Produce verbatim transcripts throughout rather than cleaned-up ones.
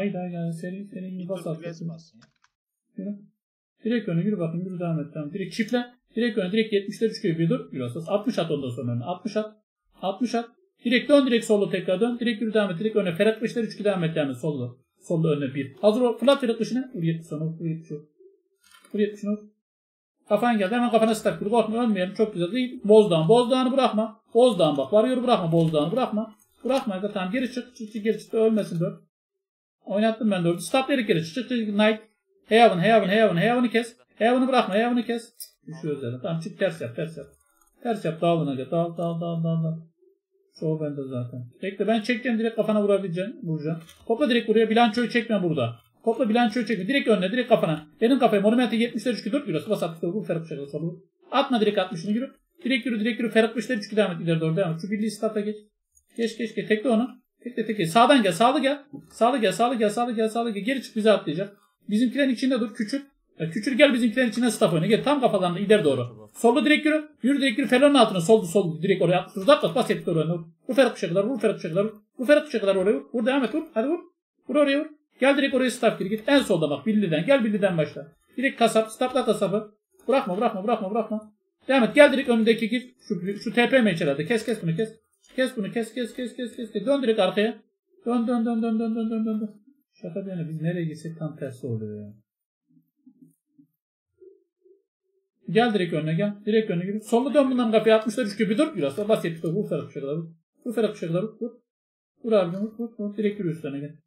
Haydi haydi seri seri bir bas at. Yürü. Direkt öne yürü bakayım yürü devam et tamam. Direkt çiftle. Direkt öne direkt yetmişler üç gibi bir dur. Yürü asas. altmış at ondan sonra önüne. altmış at. altmış at. Direkt dön direkt sollu tekrar dön. Direkt yürü devam et. Direkt öne. Ferhat beşler üç devam et devam et sollu. Sollu önüne bir. Hazır ol. Fırlat Ferhat beşine. Vur yetmiş sonra. Vur yetmiş vur. Vur yetmiş vur. Kafan geldi. Hemen kafana stack kur. Korkma ölmeyelim. Çok güzel değil. Bozdağın. Bozdağını bırakma. Bozdağın bak. Varıyor bırakma. Bozdağını bırakma. Bırakma. Tamam geri çık. Çık çık geri çık. Ölmesin dört. Oynattım ben dördü. Stop geri geri çık. Çık çık. Knight. Heyavan heyavan heyavan heyavanı kes. Heyavanı bırakma. Heyavanı kes. Düşüyor zaten. Tamam çık ters yap. Ters yap. Ters yap. Dağılın hadi. Dağıl dağıl dağıl dağıl dağıl. Çoğu bende zaten. Bekle ben çekeceğim direkt kafana vurabileceğim. Vuracağım. Kopla direkt buraya. Bilançoyu çekme burada. Kopla bilançoyu çekme. Direkt önüne. Direkt kafana. Benim kafaya. Monumente yetmişler üç dört yürü. Bas attık. Vur Ferhat Bışak'la solu. Atma direkt altmışını yürü. Direkt yürü. Direkt yürü. Ferhat Bışak'la üç devam et. İleri doğru devam et. Şu birliği starta geç. Geç geç geç. Tekle onu. Tekle tekle. Sağdan gel. Sağlı gel. Sağlı gel. Sağlı gel. Sağlı gel. Sağlı gel. Geri çık bize atlayacak. Bizimkilerin içinde dur. Küçül. Ya küçül gel bizimkilerin içine staff oyna. Gel tam kafalarında ileri doğru. Solda direkt yürü. Yürü direkt yürü. Felonun altına. Soldu soldu. Direkt oraya. Uzat bas. Bas ettik oraya. Vur Ferhat Bışak'lar. Vur Ferhat Bışak'lar. Vur Ferhat Bışak'lar oraya vur. Vur devam et vur. Hadi vur. Vur oraya vur. Gel direkt oraya staff gir. Git. En solda bak. Billi'den. Gel Billi'den başla. Direkt kasap. Staffla kasabı. Bırakma bırakma bırakma bırakma. Devam et. Gel direkt önündeki gir. Şu, şu T P meçhelerde. Kes kes bunu kes. Kes bunu kes kes kes kes kes. Dön direkt arkaya. Dön dön dön dön dön dön dön dön. Şaka bir yana biz nereye gitsek tam tersi oluyor ya. Gel direkt önüne gel. Direkt önüne gir. Solda dön bundan kafaya altmışlar üç gibi dur. Biraz da bas yetmiş. Vur Ferhat Bışak'lar vur. Vur Ferhat Bışak'lar vur. Vur. Vur abi vur. Vur. Vur. Direkt yürü üstüne gel.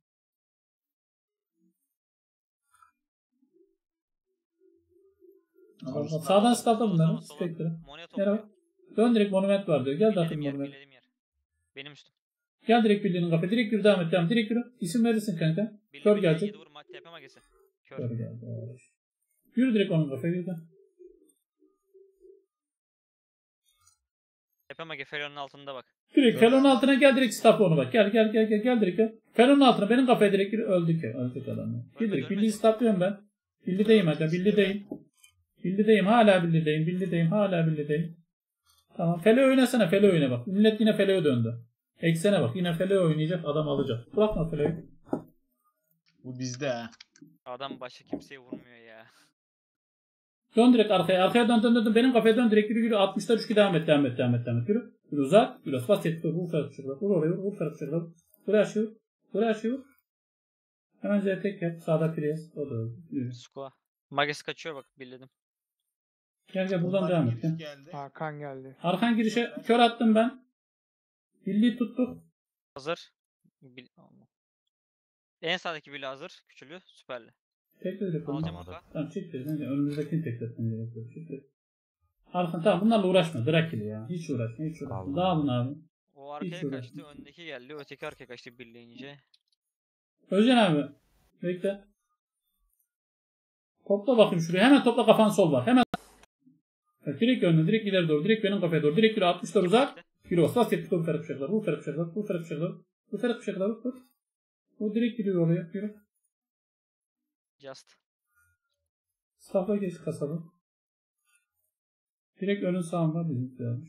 Allah, sağdan stafla bunları. Spektre. Merhaba. Dön direkt monument var diyor. Gel dağıtın monument. Benim üstüm. Gel direkt bildiğinin kafaya. Direkt yürü devam et. Devam. Direkt yürü. İsim verirsin kanka. Kör gelecek. Kör geldi. Yürü direkt onun kafaya. Yürü. Tepe mage Felon'un altında bak. Direkt Felon'un altına gel direkt stafla onu bak. Gel gel gel gel gel direkt gel. Felon'un altına benim kafaya direkt yürü. Öldük ya. Öldük adamı. Gel direkt. Bildiği staflıyorum ben. Bildiğdeyim hadi. Bildiğdeyim. Bildiğdeyim. Hala bildiğdeyim. Bildiğdeyim. Hala bildiğdeyim. Tamam. Felo oynasana. Felo oyna bak. Millet yine Felo'ya döndü. Eksene bak. Yine Felo oynayacak. Adam alacak. Bırakma Felo'yu. Bu bizde ha. Adam başka kimseye vurmuyor ya. Dön direkt arkaya. Arkaya dön dön dön. Benim kafaya dön direkt yürü yürü. altmışlar üç devam et devam et devam et devam et. Yürü. Yürü uzat. Yürü. Bas yetti. Vur Ferhat Bışak'lar. Vur oraya vur. Vur Ferhat Bışak'lar. Buraya aşağı vur. Buraya aşağı vur. Hemen Z tek yap. Sağda Priest. O da öldü. Skua. Magesi kaçıyor bak bildim. Gel gel buradan devam et. Gel. Geldi. Hakan geldi. Arkan girişe kör attım ben. Birliği tuttuk. Hazır. Bil en sağdaki bile hazır. Küçülü. Süperli. Tekrar yapalım. Alacağım oka. Tamam çek dedim. Önümüzdekini tekletmen gerekiyor. Çek. Arkan tamam bunlarla uğraşma. Drakili ya. Hiç uğraşma. Hiç uğraşma. Dağılın abi. O arkaya kaçtı. Öndeki geldi. Öteki arkaya kaçtı birleyince. Özcan abi. Bekle. Topla bakayım şuraya. Hemen topla kafanı sol var. Hemen. Evet, direkt önüne. Direkt ileri doğru. Direkt benim kafaya doğru. Direkt yürü altmışlar uzak. Yürü bas. Bas yetmiş. Vur Ferhat Bışak'lar. Vur Ferhat Bışak'lar. Vur Ferhat Bışak'lar. Vur Ferhat Bışak'lar. Vur. O direkt gidiyor oraya. Yürü. Just. Staff'a geç kasabı. Direkt önün sağında bizimkilermiş.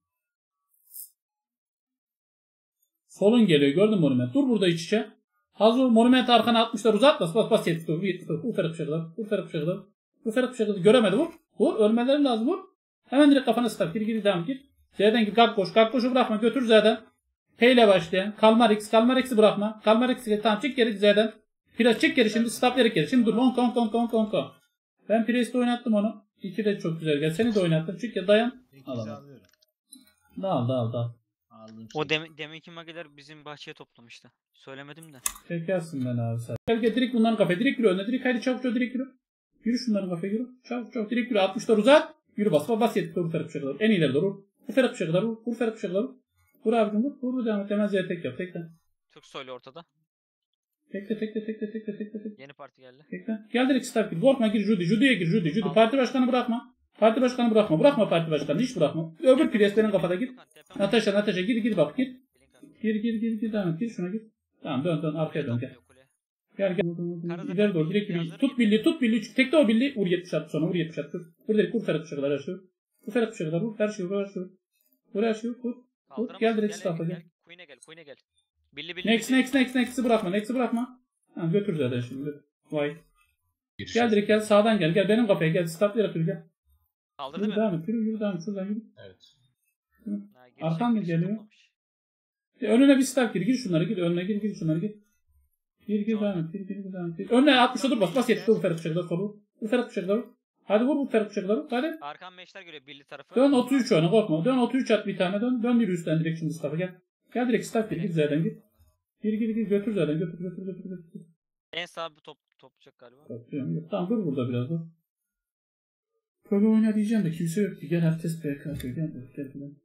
Solun geliyor. Gördün mü monument? Dur burada iç içe. Hazır monument arkana atmışlar. Uzat bas. Bas bas yetmiş. Vur yetmiş. Vur Ferhat Bışak'lar. Vur Ferhat Bışak'lar. Vur Ferhat Bışak'lar. Göremedi vur. Vur. Ölmeleri lazım vur. Hemen direkt kafana staff. Gir gir devam gir. Z'den gir. Kalk koş. Kalk koşu bırakma. Götür Z'den. P ile başlayan. Kalmar X. Kalmar X'i bırakma. Kalmar X'i tamam çık geri Z'den. Biraz çık geri şimdi. Staff geri geri. Şimdi dur. Long long long long long long. Ben Priest'te oynattım onu. İki de çok güzel gel. Seni de oynattım. Çünkü dayan. Alalım. Dağıl dağıl dağıl. O dem deminki mageler bizim bahçeye toplamıştı. Söylemedim de. Çekersin ben abi sen. Gel gel direkt bunların kafaya. Direkt yürü önüne. Direkt haydi çabuk çabuk direkt yürü. Yürü şunların kafaya yürü. Çabuk çabuk direkt yürü. altmışlar uzat. Yürü bas. Bas yetip vur Ferhat Bışak'lar. En iyileri doğru. Vur Ferhat Bışak'lar. Vur. Vur Ferhat Bışak'lar. Vur abicim vur. Vur devam et. Hemen Z tek yap. Tekle. Türk soylu ortada. Tekle tekle tekle tekle tekle tekle. Yeni parti geldi. Tekle. Gel direkt start gir. Korkma gir Judy. Judy'ye gir Judy. Judy. Parti başkanı bırakma. Parti başkanı bırakma. Bırakma parti başkanı. Hiç bırakma. Öbür Priest'lerin kafada gir. Natasha Natasha gir gir bak gir. Gir gir gir gir devam et. Gir şuna gir. Tamam dön dön arkaya dön gel. Gel gel. İleri doğru direkt birliği. Tut birliği tut birliği. Tekle o birliği. Vur yetmiş at sonra vur yetmiş at. Vur direkt vur Ferhat Bışak'lar her şey. Vur Ferhat Bışak'lar vur. Her şey vur her şey. Vur her şey vur. Vur. Gel direkt staff'a gel. Queen'e gel Queen'e gel. Billi billi. Next next next next'i bırakma. Next'i bırakma. Ha, götür zaten şimdi. Vay. Giriş. Gel direkt gel sağdan gel. Gel benim kafaya gel. Stop yaratır gel. Kaldırdı Yürü mı? devam et. Yürü yürü devam et. Şuradan yürü. Evet. Ha, girişe- Arkan mı girişe geliyor? toplamış. E, önüne bir stop gir. Gir şunlara gir. Önüne gir. Gir şunlara gir. Gir gir devam et. Gir gir gir, devam et. Önüne altmışa dur bas. Bas yetti. Vur Ferhat bıçakları solu. Vur Ferhat bıçakları. Hadi vur vur Ferhat bıçakları. Hadi. Arkan meşler görüyor birli tarafı. Dön otuz üç oyna korkma. Dön otuz üç at bir tane dön. Dön bir üstten direkt şimdi staff'a gel. Gel direkt staff gir. Gir zaten git. Gir gir gir. Götür zaten. Götür götür götür götür. En sağ bir top toplayacak galiba. Bakıyorum. Yok, tamam dur burada biraz dur. Böyle oyna diyeceğim de kimse yok ki. Gel herkes P K atıyor. Gel gel gel. gel.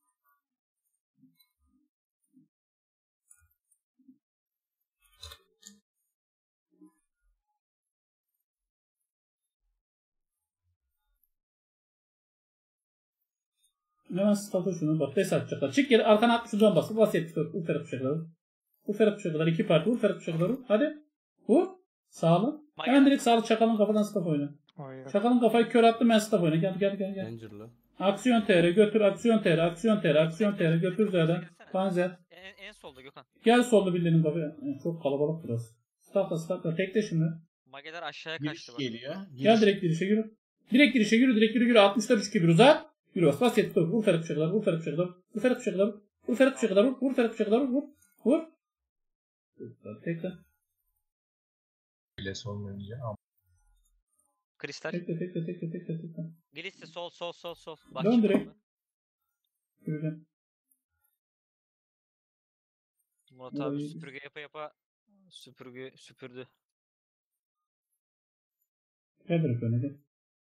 Hemen staff'a şunu bak. Des atacaklar. Çık geri arkana altmış dön bas. Bas yetti. Vur Ferhat bıçakları. Vur Ferhat bıçakları. İki parti. Vur Ferhat bıçakları. Hadi. Vur. Sağlı. Hemen direkt sağlı çakalın kafadan staff oyna. Aynen. Çakalın kafayı kör attı ben staff oyna. Gel gel gel gel. Angel'la. Aksiyon T R götür. Aksiyon T R. Aksiyon T R. Aksiyon T R götür zaten. Panzer. En, en solda Gökhan. Gel sollu bildiğinin kafaya. Yani çok kalabalık burası. Staffla staffla. Tekle şimdi. Mageler aşağıya Giriş kaçtı bak. geliyor. Giriş. Gel direkt girişe yürü. Direkt girişe yürü. Direkt yürü yürü. altmışlar üç gibi uzat. Yürü bas. Bas yetti. Vur Ferhat bıçakları. Vur Ferhat bıçakları. Vur Ferhat bıçakları. Vur Ferhat bıçakları. Vur. Vur Ferhat bıçakları. Vur. Vur. Tekle. Biles olmayınca ama Kristal. Tekle tekle tekle tekle tekle. Giliste sol sol sol sol. Dön direkt. kapı. Yürü. Murat Burayı- abi süpürge yapa yapa süpürge süpürdü. Gel direkt öne gel.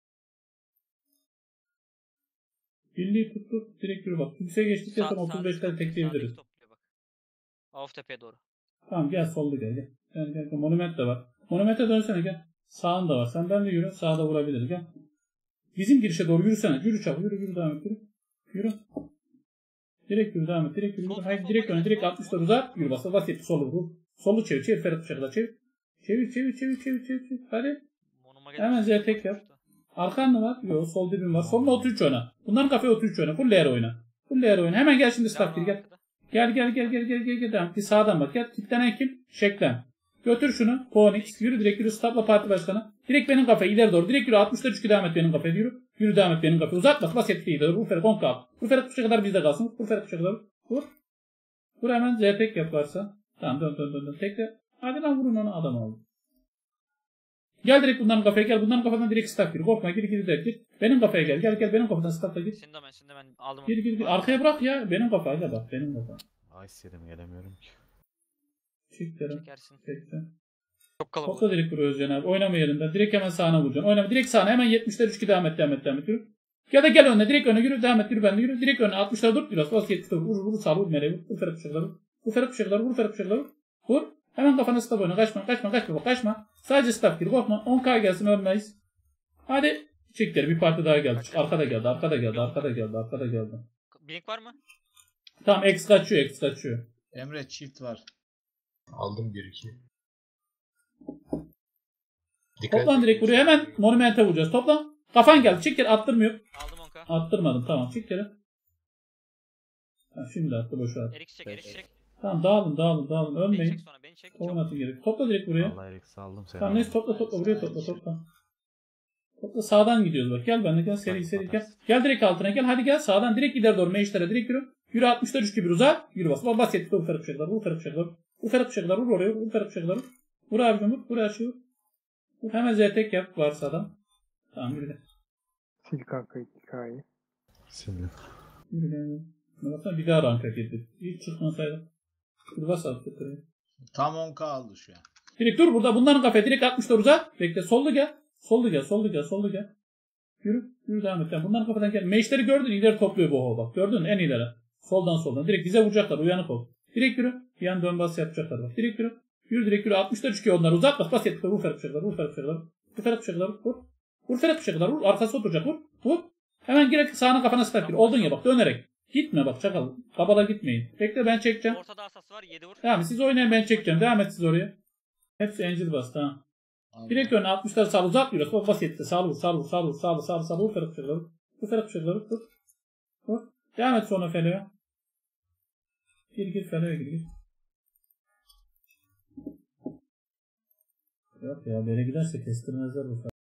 Birliği tuttu. Direkt yürü bak. Yükseğe geçtikten Sağ- sonra sağdaki otuz beşler topluyor, tekleyebiliriz. sağdaki topluyor bak. Avuf tepeye doğru. Tamam gel sollu gel gel. Gel gel. gel. Monument de var. Monument'e dönsene gel. Sağında var. Sen ben de yürü. Sağda vurabiliriz gel. Bizim girişe doğru yürüsene. Yürü çabuk. Yürü yürü devam et. Yürü. Yürü. Direkt yürü devam et. Direkt yürü. Sol, yürü. sol, Hayır sol, direkt sol, öne. Direkt sol, altmışlar sol. uzat. Yürü bas. Bas yetti. Solu vur. Solu çevir. Çevir Ferhat bıçakla çevir. Çevir çevir çevir çevir çevir. çevir. Hadi. Monuma geldi. Hemen Z tek yap. Arkan mı var? Yok sol dibim var. Soluna otuz üç oyna. Bunların kafaya otuz üç oyna. Full layer oyna. Full layer oyna. Hemen gel şimdi staff gir gel. Gel gel gel gel gel gel gel. Devam. Bir sağdan bak. Gel. Kitlenen kim? Şeklen. Götür şunu. Konix. Yürü direkt yürü. Stopla parti başkanı. Direkt benim kafaya ileri doğru. Direkt yürü. altmışlar üç devam et benim kafaya. Yürü. Yürü devam et benim kafaya. Uzat bak. Bas etkiyi de. Vur Ferhat on kal. Vur Ferhat kuşa kadar bizde kalsın. Vur Ferhat kuşa kadar. Vur. Vur hemen Z tek yap varsa. Tamam dön dön dön. dön. Tekle. Hadi lan vurun onu adam aldı. Gel direkt bunların kafaya gel. Bunların kafadan direkt staff gir. Korkma gir gir direkt gir. Benim kafaya gel. Gel gel benim kafadan staffla gir. Sindomen Sindomen aldım onu. Gir gir gir. Arkaya bırak ya. Benim kafaya gel bak. Benim kafaya. Ice yedim gelemiyorum ki. Çık derim. Çekersin. Tekle. Çok kalabalık. Topla direkt buraya Özcan abi. Oynama yerinden. Direkt hemen sağına vuracaksın. Oynama. Direkt sağına. Hemen yetmişler üç devam et devam et devam et. Yürü. Ya da gel önüne. Direkt öne yürü. Devam et. Yürü ben de yürü. Direkt öne. altmışlara dur. Biraz. Bas yetmişler. Vur vur sağ vur. Meleği vur. Vur Ferhat bıçakları. Vur Ferhat bıçakları. Vur Ferhat bıçakları. Vur. Hemen kafana staff oyna. Kaçma. Kaçma. Kaçma. Bak kaçma. Sadece staff gir. Korkma. on K gelsin. Ölmeyiz. Hadi. Çektir. Bir parti daha geldi. Arkada geldi. Arkada geldi. Arkada geldi. Arkada geldi. Blink var mı? Tamam. X kaçıyor. X kaçıyor. Emre çift var. aldım bir iki. Toplan direkt buraya. Hemen monumente vuracağız. Toplan. Kafan geldi. Çık geri. Attırmıyor. Aldım on K. Attırmadım. Tamam. Çık geri. Ha, şimdi attı. Boşu attı. Erik çek Erik çek. Tamam. Dağılın. Dağılın. Dağılın. Beni Ölmeyin. çek sonra beni çek. Çabuk. Oynatın gerek. Topla direkt buraya. Allah Erik'i aldım seni. Tamam neyse topla topla. Buraya topla topla. Topla sağdan gidiyoruz bak. Gel benimle gel. Seri seri gel. Gel direkt altına gel. Hadi gel sağdan. Direkt ileri doğru. Meclislere direkt yürü. Yürü altmışlar üç gibi uzat. Yürü bas. Bas yetti. Vur Ferhat bıçakları. Vur Ferhat bıçakları. Vur Ferhat bıçakları. Vur oraya. Vur Ferhat bıçakları. Vur abicim vur. Vur aşağı vur. Vur. Hemen Z tek yap varsa adam. Tamam yürü gel. Sil kanka hikayeyi. Sildim. Yürü gel. yürü. Baksana bir daha ranka girdi. İlk çıkmasaydı. Yürü bas artık. Tam on K aldı şu an. Direkt dur burada. Bunların kafaya direkt altmışlar uzat. Bekle. Sollu gel. Sollu gel. Sollu gel. Sollu gel. Yürü. Yürü devam et. Bunların kafadan gel. Meşleri gördün. İleri topluyor bu hava bak. Gördün mü? En ileri. Soldan soldan. Direkt bize vuracaklar. Uyanık ol. Direkt yürü. Bir an dön bas yapacaklar bak. Direkt yürü. Yürü direkt yürü. altmışlar çıkıyor onlar. Uzat bas. Bas yapacaklar. Vur Ferhat bıçaklar. Vur Ferhat bıçaklar. Vur Ferhat bıçaklar. Vur. Vur Ferhat bıçaklar. Vur. Arkası oturacak. Vur. Vur. Hemen girek sağına kafana staff gir. Oldun ya bak. Dönerek. Gitme bak çakal. Kabala gitmeyin. Bekle ben çekeceğim. Ortada asas var yedi vur. Tamam siz oynayın ben çekeceğim. Devam et siz oraya. Hepsi Angel bastı ha. Aldı. Direkt önüne altmışları sağ uzat biraz. Bak basitti. Sağ vur, sağ vur, sağ vur, sağ vur, sağ vur, sağ vur. Ferhat bıçakları. Bu Ferhat bıçakları. Vur. Vur. Devam et sonra Fele'ye. Gir gir Fele'ye gir gir. Yok ya böyle giderse kestirmezler bu